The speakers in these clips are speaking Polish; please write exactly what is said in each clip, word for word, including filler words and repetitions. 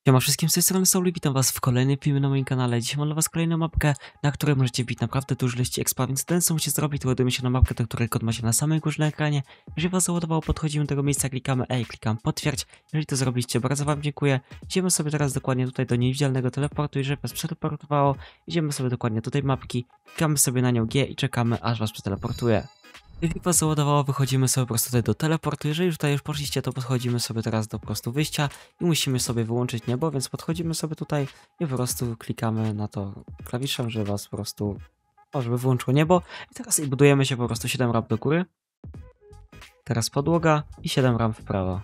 Siema wszystkim, z tej strony Soul i witam was w kolejnym filmie na moim kanale. Dzisiaj mam dla was kolejną mapkę, na której możecie wbić naprawdę dużo liści expa, więc ten co musicie zrobić, to ładujemy się na mapkę, do której kod macie na samej górze na ekranie. Jeżeli was załadowało, podchodzimy do tego miejsca, klikamy E i klikam potwierdź. Jeżeli to zrobiliście, bardzo wam dziękuję. Idziemy sobie teraz dokładnie tutaj do niewidzialnego teleportu, jeżeli was przeteleportowało, idziemy sobie dokładnie do tej mapki, klikamy sobie na nią G i czekamy, aż was przeteleportuje. Jeżeli was załadowało, wychodzimy sobie po prostu tutaj do teleportu. Jeżeli już tutaj już poszliście, to podchodzimy sobie teraz do po prostu wyjścia i musimy sobie wyłączyć niebo, więc podchodzimy sobie tutaj i po prostu klikamy na to klawiszem, żeby was po prostu, o, żeby wyłączyło niebo. I teraz i budujemy się po prostu siedem ramp do góry. Teraz podłoga i siedem ramp w prawo.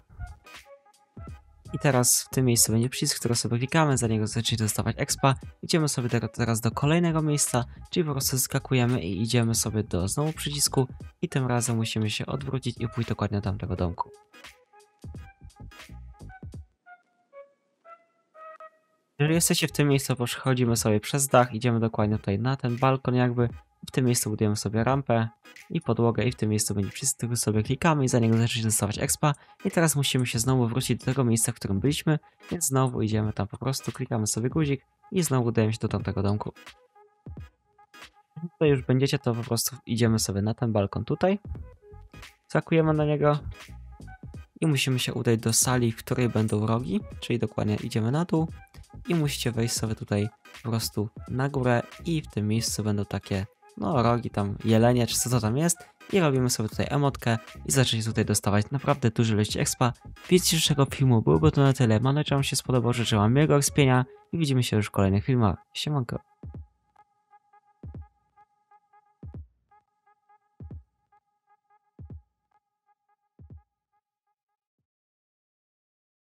I teraz w tym miejscu będzie przycisk, który sobie klikamy, za niego zacznie dostawać expa. Idziemy sobie teraz do kolejnego miejsca, czyli po prostu skakujemy i idziemy sobie do znowu przycisku i tym razem musimy się odwrócić i pójść dokładnie do tamtego domku. Jeżeli jesteście w tym miejscu, przechodzimy sobie przez dach, idziemy dokładnie tutaj na ten balkon jakby. W tym miejscu budujemy sobie rampę i podłogę i w tym miejscu będzie przycisk, który sobie klikamy i za niego zacznie dostawać expa. I teraz musimy się znowu wrócić do tego miejsca, w którym byliśmy, więc znowu idziemy tam po prostu, klikamy sobie guzik i znowu udajemy się do tamtego domku. Tutaj już będziecie, to po prostu idziemy sobie na ten balkon tutaj, skakujemy na niego i musimy się udać do sali, w której będą rogi, czyli dokładnie idziemy na dół i musicie wejść sobie tutaj po prostu na górę i w tym miejscu będą takie no rogi tam, jelenie czy co to tam jest i robimy sobie tutaj emotkę i zaczniecie tutaj dostawać naprawdę duże ilości expa. Więc dzisiejszego filmu byłoby to na tyle, mam nadzieję, że wam się spodobał, życzę wam miłego ekspienia i widzimy się już w kolejnych filmach. Siemanko.